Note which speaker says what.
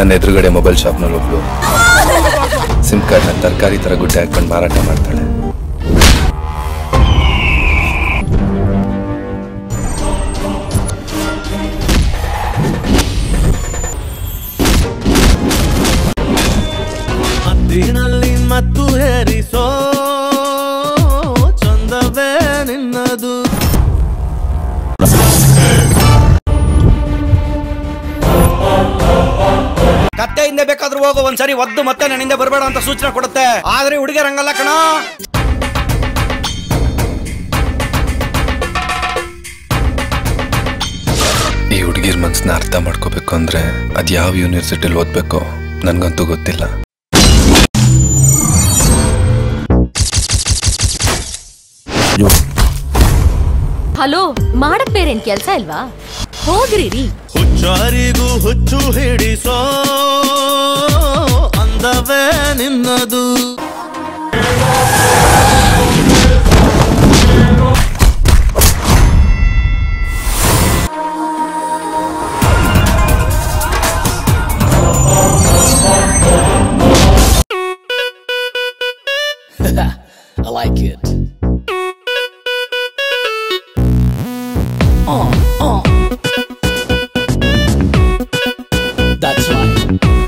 Speaker 1: ನನ್ನ ಎದುರುಗಡೆ ಮೊಬೈಲ್ ಶಾಪ್ನಲ್ಲಿ ಒಬ್ಳು ಸಿಮ್ ಕಾರ್ಡ್ನ ತರಕಾರಿ ತರ ಗುಡ್ಡೆ ಹಾಕೊಂಡು ಮಾರಾಟ ಮಾಡ್ತಾಳೆ.
Speaker 2: ಮದ್ದಿನಲ್ಲಿ ಮತ್ತು ಹೇರಿಸೋ ಚಂದವೇ ನಿನ್ನದು. ಕತ್ತೆ ಹಿಂದೆ ಬೇಕಾದ್ರೂ ಹೋಗೋ ಒಂದ್ಸರಿ ಒದ್ದು ಮತ್ತೆ ನನ್ನಿಂದ ಬರಬೇಡ ಅಂತ ಸೂಚನೆ ಕೊಡುತ್ತೆ. ಆದ್ರೆ ಹುಡುಗಿಯರಂಗಲ್ಲ ಕಣ.
Speaker 1: ಈ ಹುಡುಗಿರ್ ಮನ್ಸನ್ನ ಅರ್ಥ ಮಾಡ್ಕೋಬೇಕು ಅಂದ್ರೆ ಅದ್ ಯಾವ ಯೂನಿವರ್ಸಿಟಿಲಿ ಓದ್ಬೇಕು ನನ್ಗಂತೂ ಗೊತ್ತಿಲ್ಲ.
Speaker 3: ಹಲೋ, ಮಾಡಕ್ ಬೇರೇನ್ ಕೆಲ್ಸ ಇಲ್ವಾ? ಹೋಗ್ರಿ.
Speaker 2: ಹುಚ್ಚಾರಿಗೂ ಹುಚ್ಚು ಹಿಡಿಸೋ ಅಂದವೇ ನಿನ್ನದು.
Speaker 4: I like it. That's right.